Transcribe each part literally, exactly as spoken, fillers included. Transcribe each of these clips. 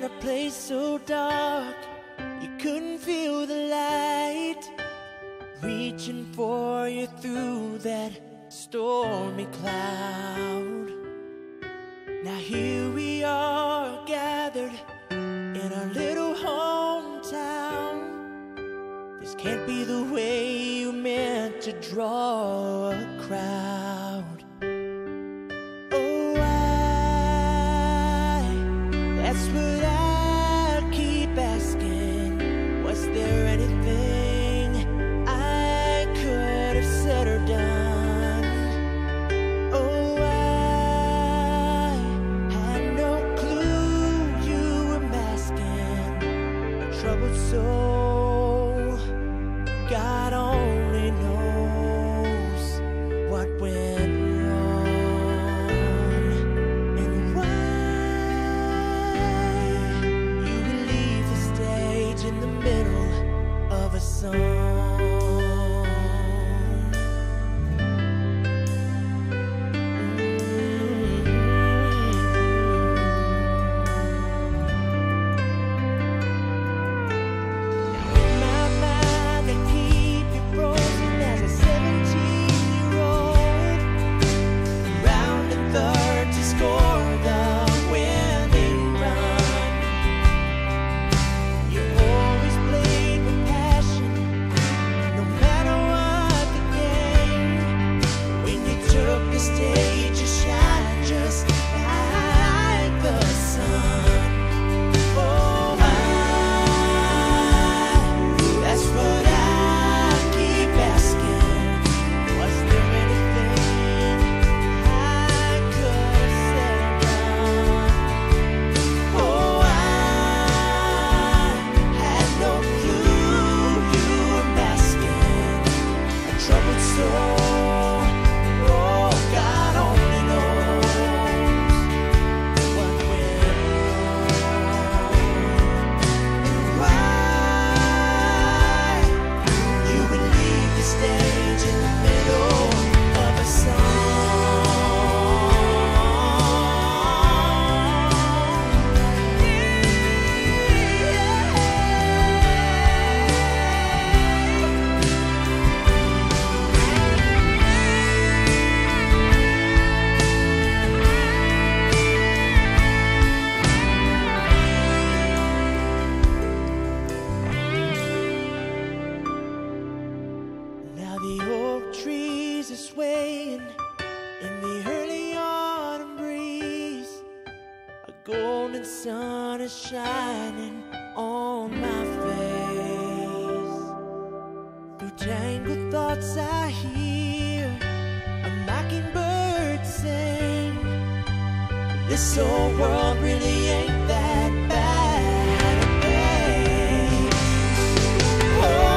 a place so dark you couldn't feel the light, reaching for you through that stormy cloud. Now here we are gathered in our little hometown. This can't be the way you meant to draw a crowd. Oh, I, that's what I keep asking. Was there anything I could have said or done? Oh, I had no clue you were masking a troubled soul. God only knows what went wrong and why you would leave the stage in the middle of a song. Swaying in the early autumn breeze, a golden sun is shining on my face. Through tangled thoughts I hear a mockingbird sing. This old world really ain't that bad a thing. Oh,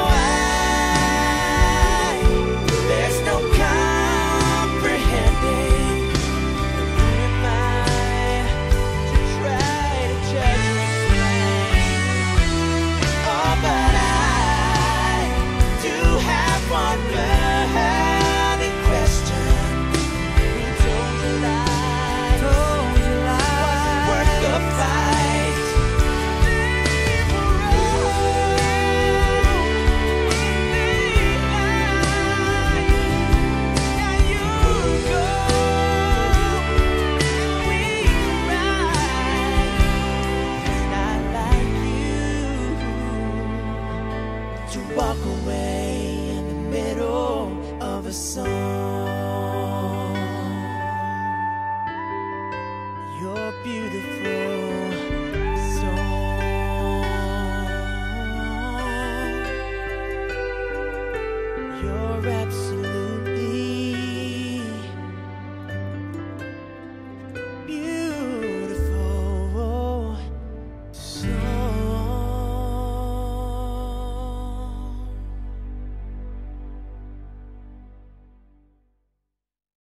walk away in the middle of a song. You're beautiful.